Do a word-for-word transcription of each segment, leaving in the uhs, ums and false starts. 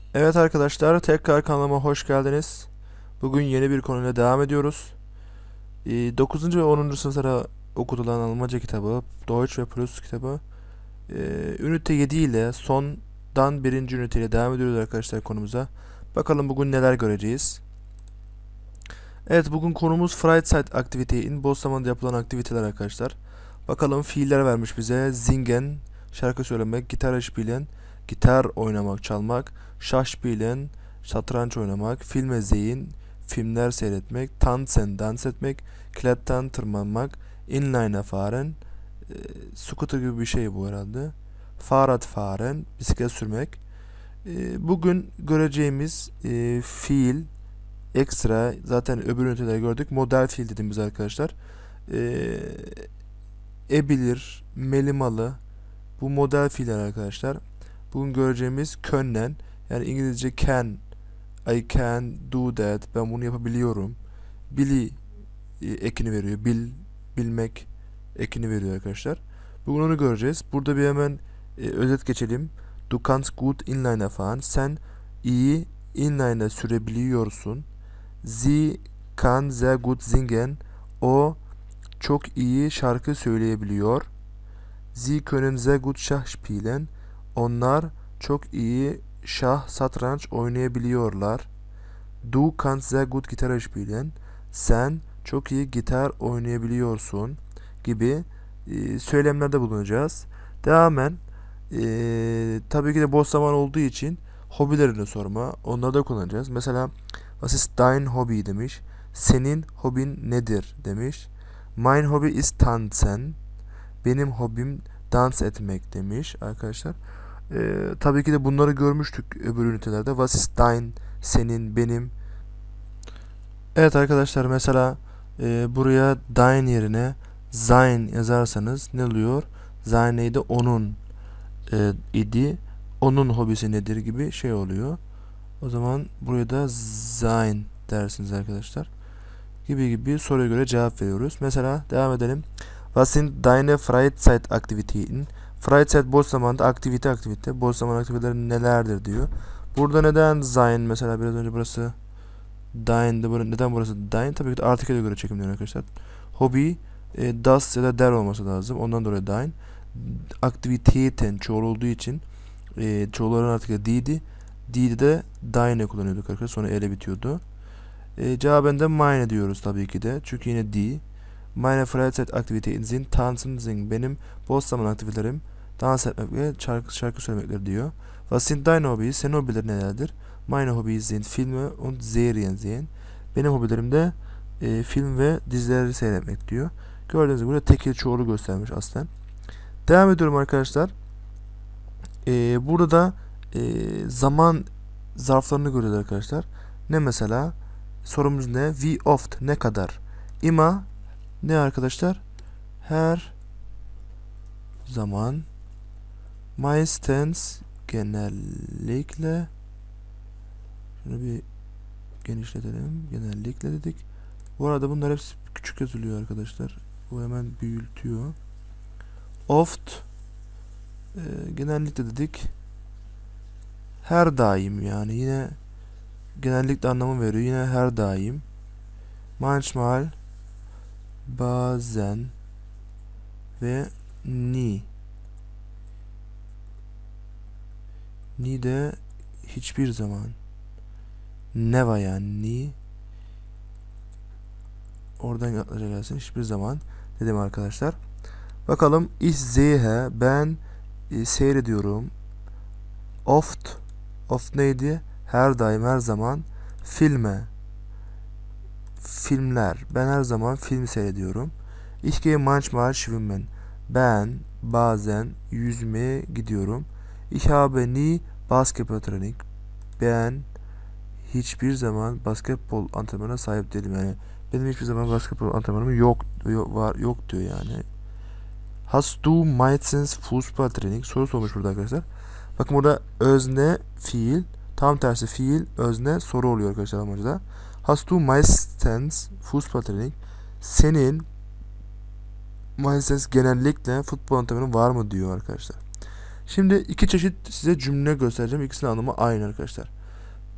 Evet arkadaşlar, tekrar kanalıma hoş geldiniz. Bugün yeni bir konuyla devam ediyoruz. Ee, dokuzuncu ve onuncu sınıflara okutulan Almanca kitabı, Deutsch ve Plus kitabı. Ee, ünite yedi ile sondan birinci üniteyle devam ediyoruz arkadaşlar konumuza. Bakalım bugün neler göreceğiz. Evet, bugün konumuz Freizeit aktiviteyin, boş zamanda yapılan aktiviteler arkadaşlar. Bakalım fiiller vermiş bize. Singen, şarkı söylemek, gitar spielen, gitar oynamak, çalmak, Schach spielen, satranç oynamak, film sehen, filmler seyretmek, tanzen, dans etmek, klettern, tırmanmak, inline fahren, e, scooter gibi bir şey bu herhalde. Fahrrad fahren, bisiklet sürmek. E, bugün göreceğimiz e, fiil ekstra, zaten öbür üniteleri gördük. Model fiil dediğimiz arkadaşlar. Ee, ebilir, melimalı. Bu model fiiller arkadaşlar. Bugün göreceğimiz können. Yani İngilizce can. I can do that. Ben bunu yapabiliyorum. Bili e, ekini veriyor. Bil, bilmek ekini veriyor arkadaşlar. Bugün onu göreceğiz. Burada bir hemen e, özet geçelim. Du kannst gut inline fahren. Sen iyi inline sürebiliyorsun. Sie kann sehr gut singen. O çok iyi şarkı söyleyebiliyor. Sie können sehr gut Schach spielen. Onlar çok iyi şah, satranç oynayabiliyorlar. Du kannst sehr gut Gitarre spielen. Sen çok iyi gitar oynayabiliyorsun gibi e, söylemlerde bulunacağız. Devamen e, tabii ki de boş zaman olduğu için hobilerini sorma. Onları da kullanacağız. Mesela was ist dein Hobby demiş. Senin hobin nedir demiş. Mein Hobby ist tanzen. Benim hobim dans etmek demiş arkadaşlar. Ee, tabii ki de bunları görmüştük öbür ünitelerde. Was ist dein, senin, benim. Evet arkadaşlar, mesela e, buraya dein yerine sein yazarsanız ne oluyor? Sein neydi? Onun e, idi. Onun hobisi nedir gibi şey oluyor. O zaman buraya da sein dersiniz arkadaşlar. Gibi gibi soruya göre cevap veriyoruz. Mesela devam edelim. Was sind deine Freizeitaktivitäten? Freizeit boş zamanda, aktivite aktivite. Boş zaman aktiviteleri nelerdir diyor. Burada neden sein, mesela biraz önce burası deine'di. Neden burası dein? Tabii ki de artikele göre çekimleniyor arkadaşlar. Hobi e, das ya da der olması lazım. Ondan dolayı dein. Aktiviteten çoğul olduğu için e, çoğulların artikeli diydi. Diydi de deine kullanıyorduk arkadaşlar. Sonra ele bitiyordu. E, cevaben de meine diyoruz tabii ki de. Çünkü yine die. Meine Freizeitaktivitäten sind tanzen, singen. Benim boş zaman aktivitelerim dans etmek ve şarkı, şarkı söylemektir diyor. Was sind deine Hobbys? Senin hobilerin nelerdir? Meine Hobbys sind Filme und Serien sehen. Benim hobilerim de e, film ve dizileri seyretmek diyor. Gördüğünüz gibi burada tekil çoğulu göstermiş aslen. Devam ediyorum arkadaşlar. E, burada da e, zaman zarflarını görüyoruz arkadaşlar. Ne mesela? Sorumuz ne? Wie oft, ne kadar? Immer ne arkadaşlar? Her zaman. Meistens genellikle. Şunu bir genişletelim. Genellikle dedik. Bu arada bunlar hepsi küçük yazılıyor arkadaşlar. Bu hemen büyütüyor. Oft e, genellikle dedik. Her daim, yani yine genellikle anlamı veriyor. Yine her daim. Manchmal, bazen ve ni. Ni de hiçbir zaman. Neva, yani ni. Oradan yaklaşa gelsin. Hiçbir zaman dedim arkadaşlar. Bakalım. Ich sehe, ben e, seyrediyorum. Oft. Oft neydi? Her daim, her zaman. Filme. Filmler. Ben her zaman film seyrediyorum. Ich gehe manchmal schwimmen. Ben bazen yüzmeye gidiyorum. Ich habe nie Basketballtraining. Ben hiçbir zaman basketbol antrenmanına sahip değilim, yani benim hiçbir zaman basketbol antrenmanım yok, yok var yok diyor yani. Hast du meistens Fußballtraining? Soru sormuş burada arkadaşlar. Bakın burada özne fiil, tam tersi fiil özne soru oluyor arkadaşlar Almanca'da. Hast du meistens Fußballtraining? Senin meistens genellikle futbol antrenmanı var mı diyor arkadaşlar. Şimdi iki çeşit size cümle göstereceğim. İkisinin anlamı aynı arkadaşlar.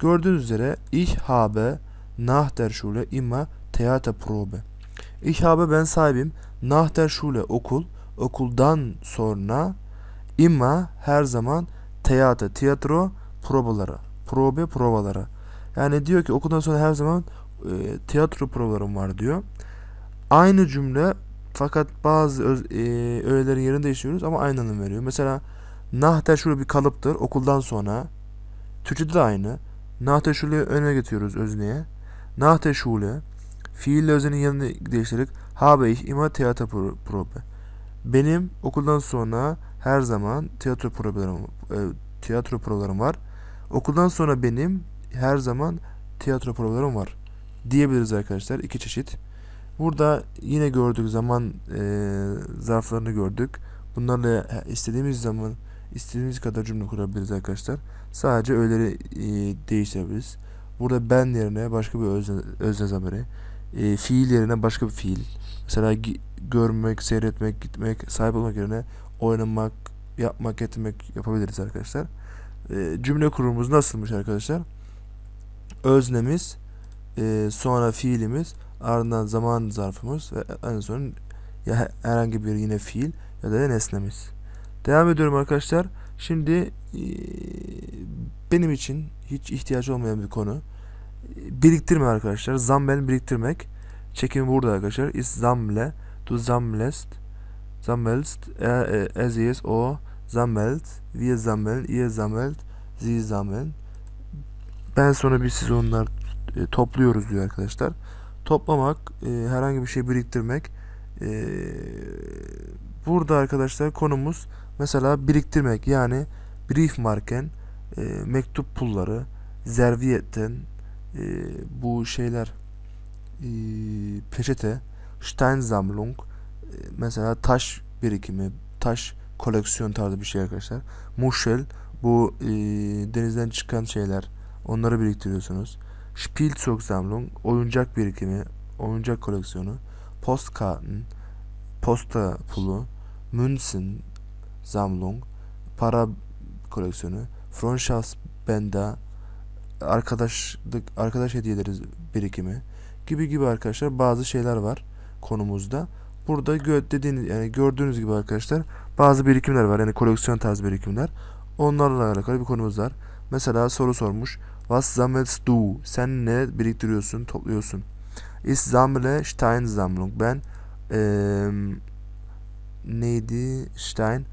Gördüğünüz üzere ich habe nach der Schule immer Theaterprobe. Ich habe ben sahibim. Nach der Schule okul. Okuldan sonra immer her zaman teatro, tiyatro provalara. Probe provalara. Yani diyor ki okuldan sonra her zaman e, tiyatro provalarım var diyor. Aynı cümle fakat bazı öz, e, öğelerin yerini değiştiriyoruz ama aynı anlam veriyor. Mesela nach der Schule bir kalıptır. Okuldan sonra. Türkçe'de de aynı. Nach der Schule'yi öne getiriyoruz özneye. Nach der Schule fiille öznenin yerini değiştirerek habe ich immer Theaterprobe. Benim okuldan sonra her zaman tiyatro provalarım, e, tiyatro provalarım var. Okuldan sonra benim her zaman tiyatro provalarım var diyebiliriz arkadaşlar. İki çeşit. Burada yine gördük zaman e, zarflarını gördük. Bunlarla istediğimiz zaman istediğimiz kadar cümle kurabiliriz arkadaşlar. Sadece öğeleri e, değiştirebiliriz. Burada ben yerine başka bir özne, özne zamirı, e, fiil yerine başka bir fiil. Mesela görmek, seyretmek, gitmek, sahip olmak yerine oynamak, yapmak, etmek yapabiliriz arkadaşlar. E, cümle kurumumuz nasılmış arkadaşlar? Öznemiz, e, sonra fiilimiz, ardından zaman zarfımız ve en son ya herhangi bir yine fiil ya da nesnemiz. Devam ediyorum arkadaşlar. Şimdi e, benim için hiç ihtiyaç olmayan bir konu. Biriktirme arkadaşlar. Sammeln biriktirmek. Çekimi burada arkadaşlar. Ich sammle, du sammelst, sammelst, er, er, sie, es, o sammelt, wir sammeln, ihr sammelt, sie sammeln. Ben sonra biz siz onlar e, topluyoruz diyor arkadaşlar. Toplamak, e, herhangi bir şey biriktirmek. E, burada arkadaşlar konumuz mesela biriktirmek, yani Briefmarken, e, mektup pulları, Servietten, e, bu şeyler, e, peçete, Steinsammlung, e, mesela taş birikimi, taş koleksiyon tarzı bir şey arkadaşlar. Muschel, bu e, denizden çıkan şeyler, onları biriktiriyorsunuz. Spielzeugsammlung, oyuncak birikimi, oyuncak koleksiyonu. Postkarten, posta pulu. Münzen Sammlung, para koleksiyonu. Freundschaftsbänder, arkadaşlık, arkadaş hediyeleri birikimi gibi gibi arkadaşlar bazı şeyler var konumuzda. Burada gö dediğiniz yani gördüğünüz gibi arkadaşlar bazı birikimler var, yani koleksiyon tarzı birikimler. Onlarla alakalı bir konumuz var. Mesela soru sormuş. Was sammelst du? Sen ne biriktiriyorsun, topluyorsun? Ich sammle Steinsammlung. Ben ee, neydi? Stein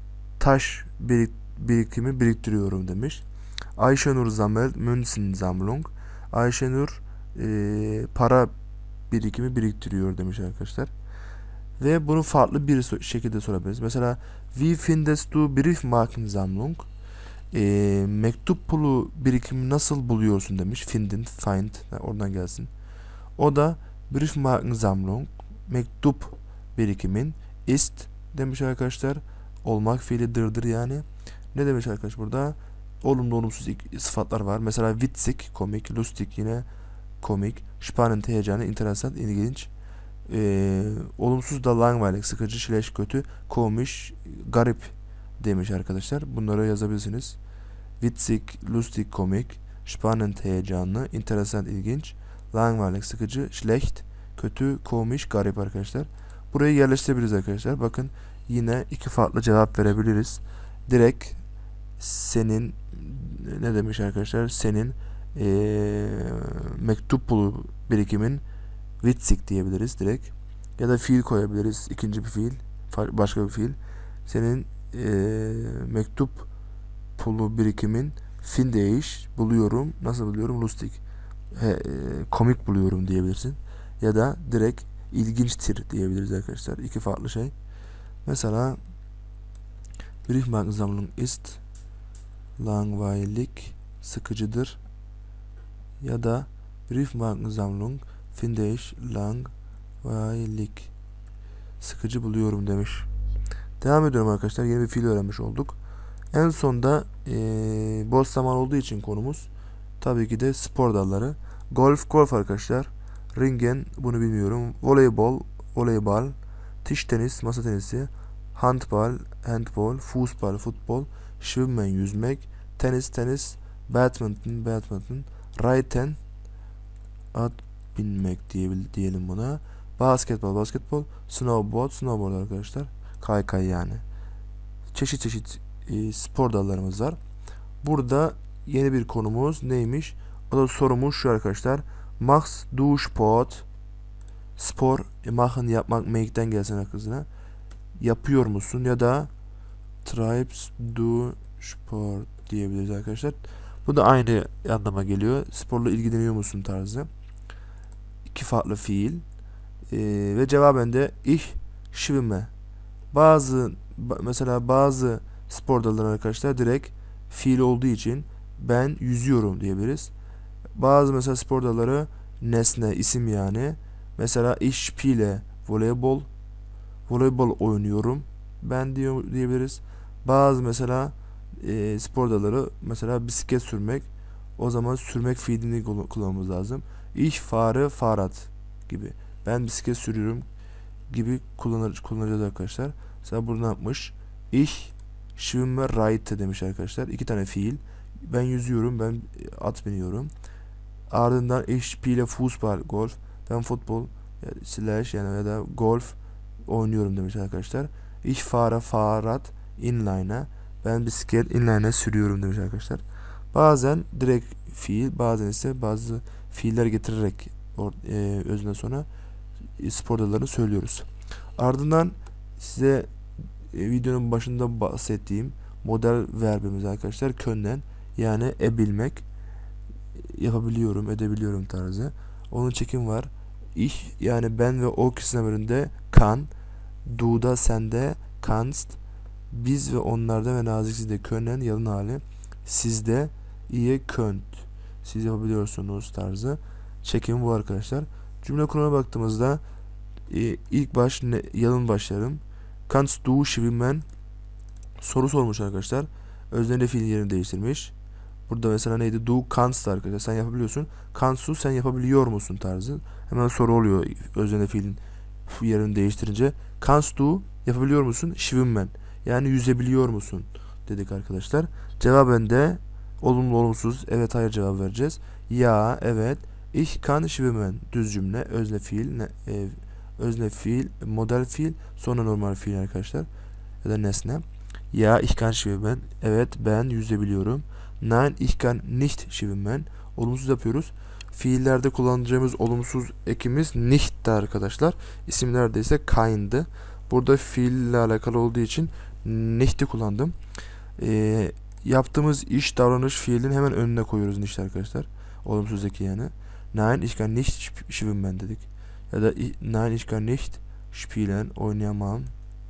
taş birik birikimi biriktiriyorum demiş. Ayşenur sammelt Münzensammlung. Ayşenur e, para birikimi biriktiriyor demiş arkadaşlar. Ve bunu farklı bir so şekilde sorabiliriz. Mesela wie findest du Briefmarkensammlung? E, mektup pulu birikimi nasıl buluyorsun demiş. Finden, find. Yani oradan gelsin. O da Briefmarkensammlung, mektup birikimin ist demiş arkadaşlar. Olmak fiili dırdır yani. Ne demiş arkadaş burada? Olumlu olumsuz sıfatlar var. Mesela witzig, komik, lustig yine komik, spannend, heyecanlı, interessant, ilginç. Ee, olumsuz da langweilig, sıkıcı, schlecht, kötü, komisch, garip demiş arkadaşlar. Bunları yazabilirsiniz. Witzig, lustig, komik, spannend, heyecanlı, interessant, ilginç, langweilig, sıkıcı, schlecht, kötü, komisch, garip arkadaşlar. Burayı yerleştirebiliriz arkadaşlar. Bakın yine iki farklı cevap verebiliriz. Direkt senin ne demiş arkadaşlar? Senin ee, mektup pulu birikimin witzig diyebiliriz direkt. Ya da fiil koyabiliriz. İkinci bir fiil. Başka bir fiil. Senin ee, mektup pulu birikimin finde ich buluyorum. Nasıl buluyorum? Lustig. He, e, komik buluyorum diyebilirsin. Ya da direkt ilginçtir diyebiliriz arkadaşlar. İki farklı şey. Mesela Briefmarkensammlung ist langweilig, sıkıcıdır. Ya da Briefmarkensammlung finde ich langweilig, sıkıcı buluyorum demiş. Devam ediyorum arkadaşlar. Yeni bir fiil öğrenmiş olduk. En sonda ee, boş zaman olduğu için konumuz tabii ki de spor dalları. Golf, golf arkadaşlar. Ringen, bunu bilmiyorum. Voleybol, voleybol. Tisch tenis, masa tenisi. Handball, handball. Fußball, futbol. Schwimmen, yüzmek. Tenis, tenis. Badminton, badminton. Reiten, at binmek diyebil diyelim buna. Basketbol, basketbol. Snowboard, snowboard arkadaşlar. Kaykay yani. Çeşit çeşit e, spor dallarımız var. Burada yeni bir konumuz neymiş? O da sorumuz şu arkadaşlar. Machst du Sport? Spor, e, machen yapmak, make'den gelsin arkasına. Yapıyor musun? Ya da treibst du Sport diyebiliriz arkadaşlar. Bu da aynı anlama geliyor. Sporla ilgileniyor musun tarzı. İki farklı fiil. Ee, ve cevaben de ich schwimme. Bazı mesela bazı spor dalları arkadaşlar direkt fiil olduğu için ben yüzüyorum diyebiliriz. Bazı mesela spor dalları nesne, isim yani. Mesela ich spiele voleybol. Voleybol oynuyorum. Ben diyor diyebiliriz. Bazı mesela e, spor dalları mesela bisiklet sürmek. O zaman sürmek fiilini kullanmamız lazım. Ich fahre Fahrrad gibi. Ben bisiklet sürüyorum gibi kullanır, kullanacağız arkadaşlar. Mesela burada ne yapmış? Ich schwimme reite demiş arkadaşlar. İki tane fiil. Ben yüzüyorum, ben at biniyorum. Ardından ich spiele Fußball, golf. Ben futbol yani slash yani ya da golf oynuyorum demiş arkadaşlar. Ich fahre Fahrrad inline'a. Ben bisiklet inline'a sürüyorum demiş arkadaşlar. Bazen direkt fiil, bazen ise bazı fiiller getirerek e, özünden sonra spor dallarını söylüyoruz. Ardından size e, videonun başında bahsettiğim model verbimiz arkadaşlar können yani ebilmek, yapabiliyorum, edebiliyorum tarzı. Onun çekim var. Ich yani ben ve o kişisinin bölümünde kan, du'da sende, kannst, biz ve onlarda ve naziksizde können yalın hali, sizde ihr könnt, siz yapabiliyorsunuz tarzı. Çekim bu arkadaşlar. Cümle kuruluna baktığımızda e, ilk baş ne, yalın başlarım. Kannst du schwimmen? Soru sormuş arkadaşlar. Özneyle fiil yerini değiştirmiş. Burada mesela neydi? Du kannst arkadaşlar. Sen yapabiliyorsun. Kannst du sen yapabiliyor musun tarzı. Hemen soru oluyor özneyle fiilin yerini değiştirince. Kannst du yapabiliyor musun? Schwimmen. Yani yüzebiliyor musun? Dedik arkadaşlar. Cevaben de olumlu olumsuz evet hayır cevap vereceğiz. Ya evet. Ich kann schwimmen. Düz cümle. Özne fiil. Ne, e, özne fiil. Model fiil. Sonra normal fiil arkadaşlar. Ya da nesne. Ya ich kann schwimmen. Evet ben yüzebiliyorum. Nein ich kann nicht schwimmen. Olumsuz yapıyoruz. Fiillerde kullanacağımız olumsuz ekimiz nicht'ti arkadaşlar. İsimlerde ise kind'ı. Burada fiille alakalı olduğu için nicht'i kullandım. Ee, yaptığımız iş, davranış fiilin hemen önüne koyuyoruz nicht arkadaşlar. Olumsuz eki yani. Nein ich kann nicht schwimmen dedik. Ya da nein ich kann nicht spielen, oynayamam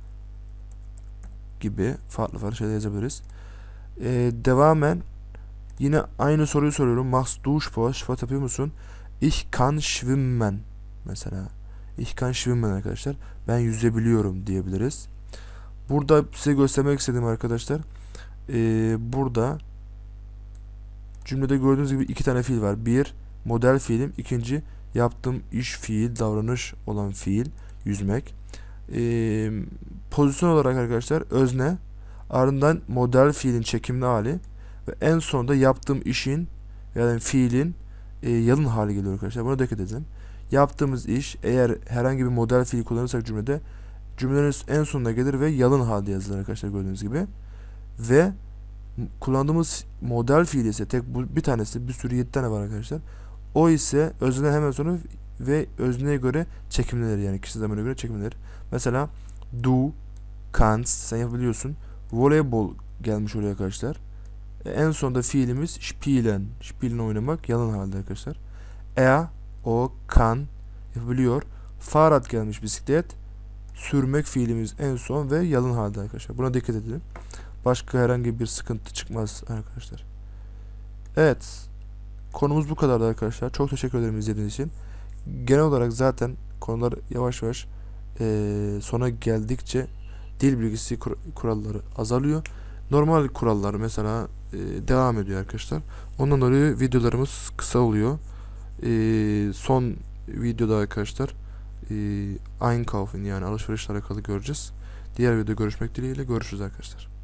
gibi farklı farklı şeyler yazabiliriz. Ee, devamen yine aynı soruyu soruyorum. Machst du Sport? Sport yapıyor musun? Ich kann schwimmen. Mesela. Ich kann schwimmen arkadaşlar. Ben yüzebiliyorum diyebiliriz. Burada size göstermek istediğim arkadaşlar. Ee, burada cümlede gördüğünüz gibi iki tane fiil var. Bir model fiilim. İkinci yaptığım iş fiil, davranış olan fiil. Yüzmek. Ee, pozisyon olarak arkadaşlar özne. Ardından model fiilin çekimli hali. Ve en sonunda yaptığım işin yani fiilin e, yalın hali geliyor arkadaşlar. Buna dikkat edin. Yaptığımız iş eğer herhangi bir model fiil kullanırsak cümlede cümlenin en sonuna gelir ve yalın halde yazılır arkadaşlar gördüğünüz gibi. Ve kullandığımız model fiil ise tek bu bir tanesi bir sürü yedi tane var arkadaşlar. O ise özneden hemen sonra ve özneye göre çekimlenir yani kişi zamanına göre çekimlenir. Mesela du kannst sen yapabiliyorsun. Voleybol gelmiş oraya arkadaşlar. En sonunda fiilimiz spielen. Spielen oynamak yalın halde arkadaşlar. Er, o, kan yapabiliyor. Fahrrad gelmiş bisiklet. Sürmek fiilimiz en son ve yalın halde arkadaşlar. Buna dikkat edin. Başka herhangi bir sıkıntı çıkmaz arkadaşlar. Evet. Konumuz bu kadardı arkadaşlar. Çok teşekkür ederim izlediğiniz için. Genel olarak zaten konular yavaş yavaş e, sona geldikçe dil bilgisi kur kuralları azalıyor. Normal kurallar mesela e, devam ediyor arkadaşlar. Ondan dolayı videolarımız kısa oluyor. E, son videoda arkadaşlar e, Einkaufen yani alışverişle alakalı göreceğiz. Diğer videoda görüşmek dileğiyle görüşürüz arkadaşlar.